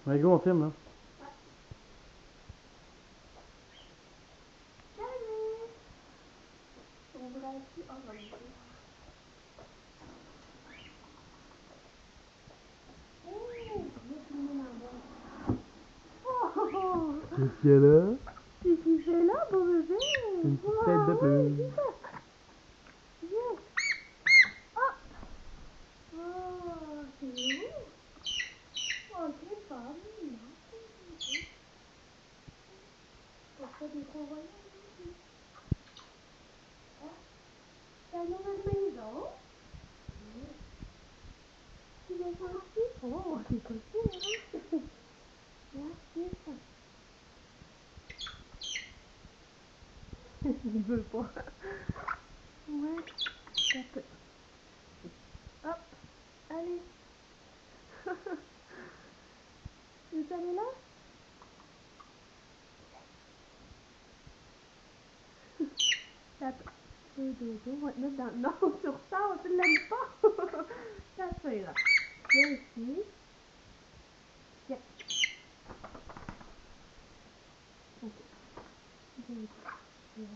Ouais, go, on filme, là. Salut! On va ici. Oh, mon Dieu. Hey, je vais filmer ma voix. Oh! Qu'est-ce qu'il y a là? Qu'est-ce qu'il fait là, beau bébé? Une petite tête de plume. Viens. Oh! Oh, c'est où? Oh, c'est pas mignon. Pourquoi des convoyants ici? C'est la nouvelle maison? Oui. Tu l'as senti? Oh, c'est pas sûr, hein? Merci. Il veut pas. Ouais, ça peut. Hop, allez. Tu veux aller là? Attends. On va te mettre dans... Non, sur ça, tu l'aimes pas. Ça fait là. Viens ici. Viens. Ok. Viens ici. Viens.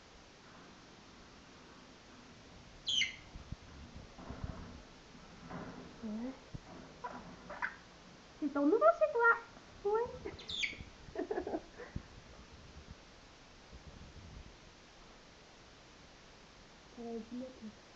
Ouais. C'est ton nouveau chez toi. Ouais. Ça va être bien.